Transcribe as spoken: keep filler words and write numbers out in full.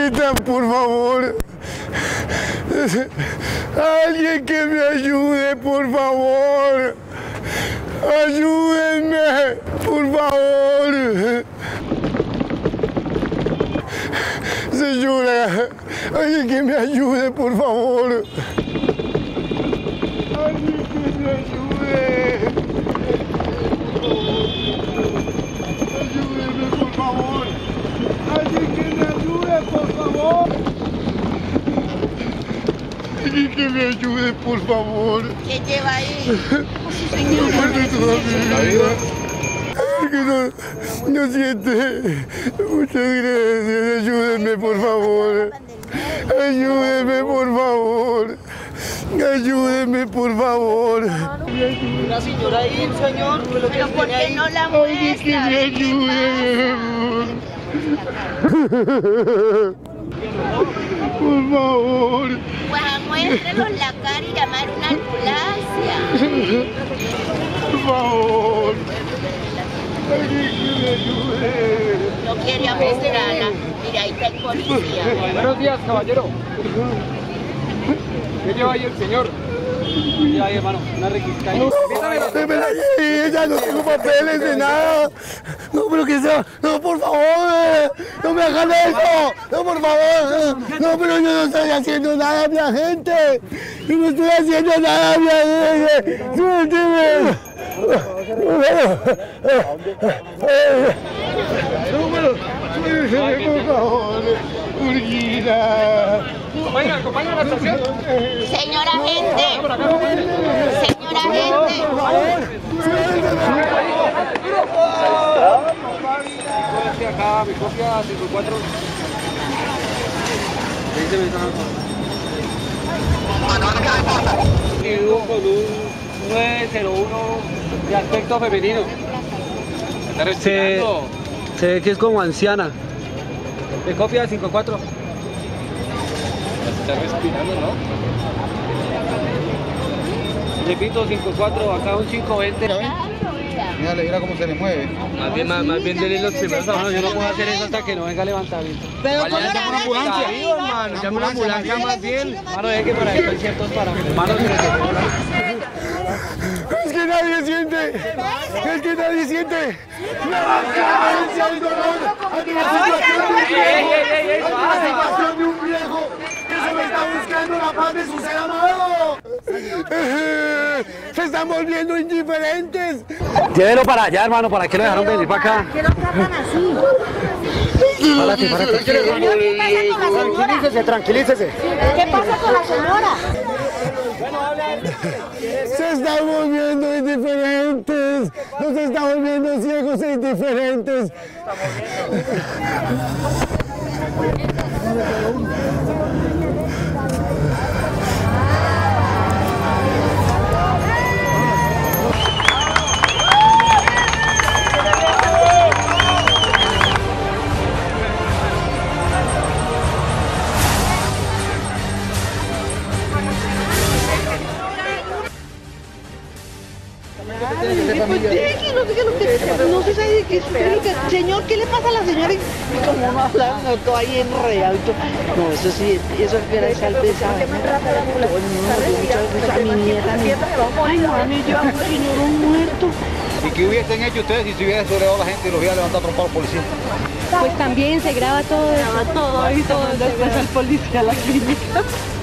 necesitan, por favor. Alguien que me ayude, por favor. Ayúdenme, por favor. Señora, alguien que me ayude, por favor. Alguien que me ayude. Ayúdenme, por favor. Alguien que me ayude, por favor. Alguien que me ayude, por favor. ¿Qué lleva ahí? No muerde todavía. Es que no, no siente. Muchas gracias. Ayúdenme, por favor. Ayúdenme, por favor. Ayúdenme, por favor. Una señora ahí, señor. ¿Pero por qué no la Alguien que me ayude. Por favor. Pues muéstrenos la cara y llamar una ambulancia. Por favor. Alguien que me ayude. No quiere mostrarla. Mira, ahí está el policía. Buenos días, caballero. ¿Qué lleva ahí el señor? ¿Qué lleva ahí, hermano? Una requisca. No, me la llevé, ya no tengo papeles de nada. No, pero que sea. No, por favor. No me hagan eso. No, por favor. No, pero yo no estoy haciendo nada, mi agente. Yo no estoy haciendo nada, mi agente. Suélteme. No, pero suélteme, por favor. Urgida. Acompaña, acompaña a la estación. Señora agente. Señora agente. Acá, mi copia cinco cuatro. Con un nueve cero uno de aspecto femenino. Está respirando. Se ve que es como anciana. De copia cinco cuatro. Está respirando, ¿no? Repito, cinco cuatro, acá un cinco veinte. Mira, mira cómo se le mueve. Más bien, más, más bien denle los primeros trabajos. Yo no puedo hacer eso hasta que no venga levantamiento. Pero Vaya, llama una ambulancia. Hermano, llama una ambulancia más bien. Mano, es que por ahí hay ciertos parámetros. Mano, Es que nadie siente. Es que nadie siente. La violencia, el dolor ante la situación ante la situación de un viejo que se me está buscando la paz de su ser amado. Se están volviendo indiferentes. Llévelo para allá, hermano. ¿Para qué lo dejaron venir para acá? ¿Por qué lo tratan así? Párate, párate. Señor, ¿qué pasa con la señora? Tranquilícese, tranquilícese. ¿Qué pasa con la señora? Se están volviendo indiferentes. Nos están volviendo ciegos e indiferentes. No se sabe de qué es. Señor, ¿qué le pasa a la señora? Y como no habla, no, todo ahí enredado. No, eso sí, eso es que es alpesa. Muchas veces a mi nieta. Ay, mami, yo amo señor un muerto. ¿Y qué hubiesen hecho ustedes si se hubiera sobrevivado la gente y los hubiera levantado a trompar a los policías? Pues también se graba todo. Graba todo, y todo, después el policía a la clínica.